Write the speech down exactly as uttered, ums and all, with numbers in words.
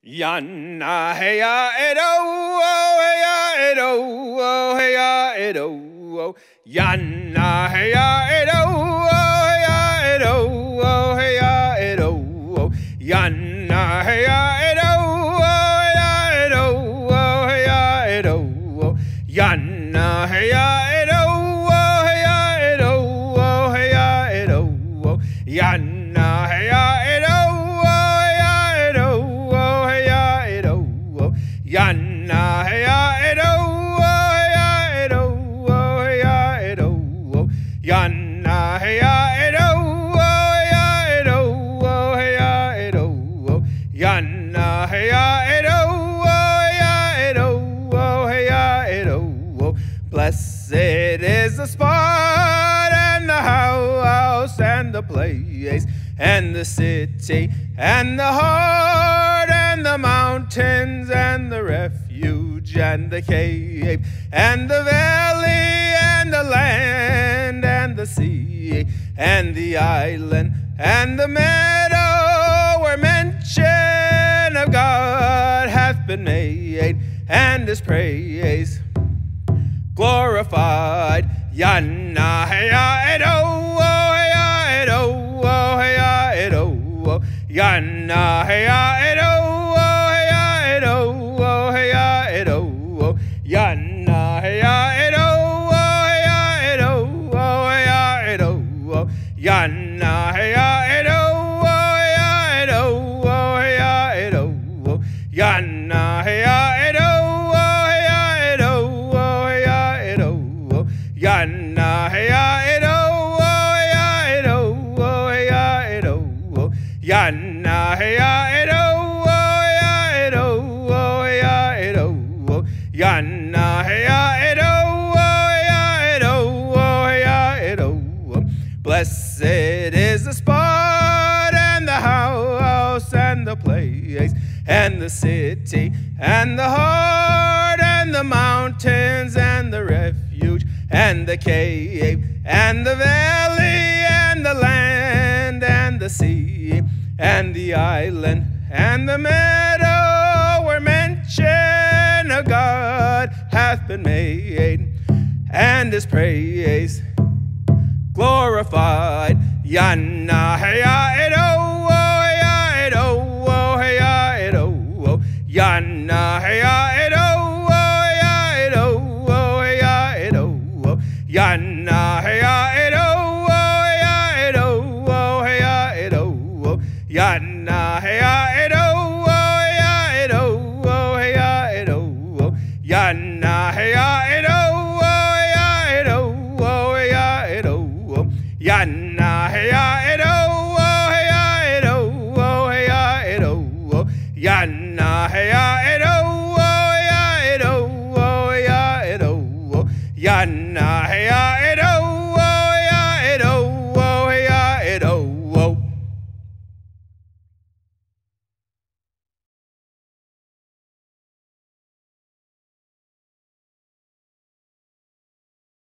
Yanna heya edo, heya edo, heya edo. Yanna heya edo, heya edo, heya edo. Yanna heya edo, heya edo, heya edo. Yanna heya edo, heya edo, heya edo. Yanna heya edo. Yanna heya edo, heya edo, heya edo. Yanna heya edo, heya edo, heya edo. Yanna heya edo, heya edo, heya edo. Blessed is the spot and the house and the place and the city and the heart and the mountains and the refuge and the cave and the valley and the land and the sea and the island and the meadow where mention of God hath been made and his praise glorified. Yanna heya edo, heya edo, heya edo. Yanna heya edo, heya edo, heya edo. Yanna heya edo, heya edo, heya edo. Yanna heya edo, heya edo, heya edo. Yanna heya edo, heya edo, heya edo. Yanna heya edo, heya edo, heya edo. Yanna heya edo, heya edo, heya edo. Yanna heya edo, heya edo, heya edo. Blessed is the spot and the house and the place and the city and the heart and the mountains and the refuge and the cave and the valley and the land and the sea and the island and the meadow where mention of God hath been made and his praise glorified. Yanna heya edo, heya edo, heya edo. Yanna heya edo, heya edo, heya edo. Yanna heya edo, heya edo, heya edo. Yanna heya edo, heya edo, heya edo. Yanna heya edo, heya edo, heya edo. Yanna